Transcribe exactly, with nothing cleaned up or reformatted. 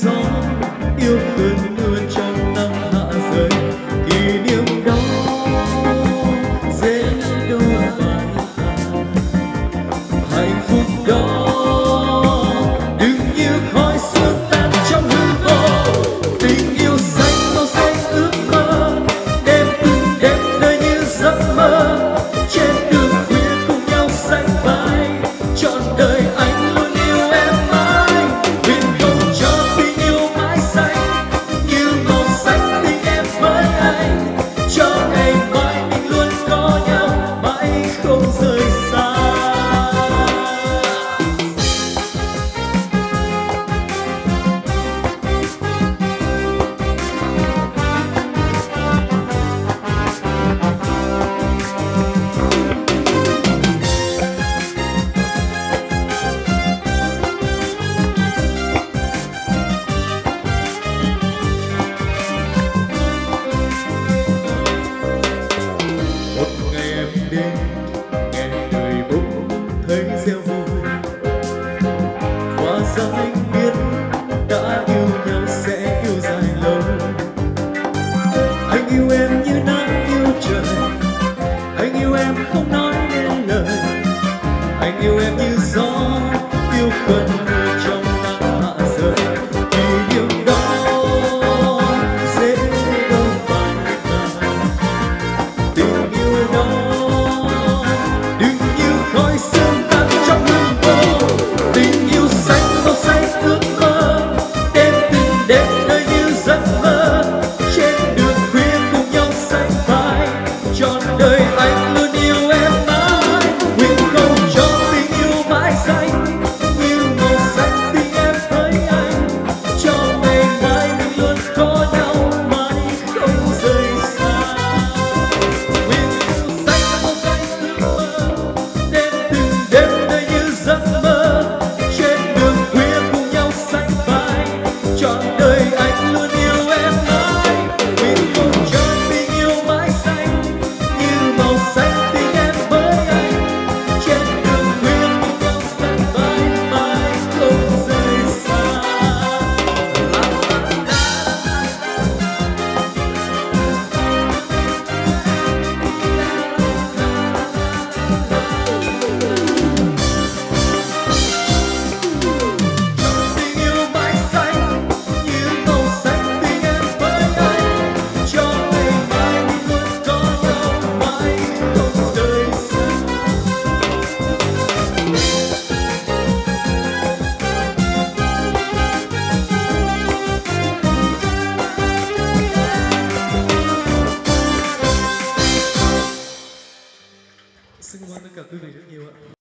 gió yêu cơn mưa trong năm hạ rơi, kỷ niệm đó dễ đâu phai tàn. Hạnh phúc đó đừng như khói sương tan trong hư vô, tình yêu xanh màu xanh ước mơ, đêm từng đêm đời như giấc mơ, trên đường khuya cùng nhau sánh vai, trọn đời anh luôn yêu em mãi. Nguyện cầu cho tình yêu mãi xanh như màu xanh tình em với anh, cho ngày mai mình luôn có nhau mãi không rời xa. Đến nghe đời bỗng thấy reo vui, hóa ra anh biết đã yêu nhau sẽ yêu dài lâu. Anh yêu em như nắng yêu trời, anh yêu em không nói nên lời, anh yêu em như gió yêu cơn mưa trong nắng hạ rơi, kỷ niệm đó dễ đâu phai tàn. Tình yêu đó đời anh luôn yêu em mãi. Nguyện cầu cho tình yêu mãi xanh như màu xanh tình em với anh, cho ngày mai mình luôn có nhau mãi không rời xa. Nguyện yêu xanh màu xanh ước mơ, đêm từng đêm đời như giấc mơ, trên đường khuya cùng nhau sánh vai, trọn đời anh luôn yêu em mãi. Nguyện cầu cho tình yêu mãi xanh màu xanh tình em với anh, trên đường khuya cùng nhau sánh vai mãi không rời xa. Tình yêu mãi xanh như màu xanh tình em với anh, cho ngày mai mình luôn có nhau mãi không rời xa. Xin cảm ơn tất cả quý vị rất nhiều ạ.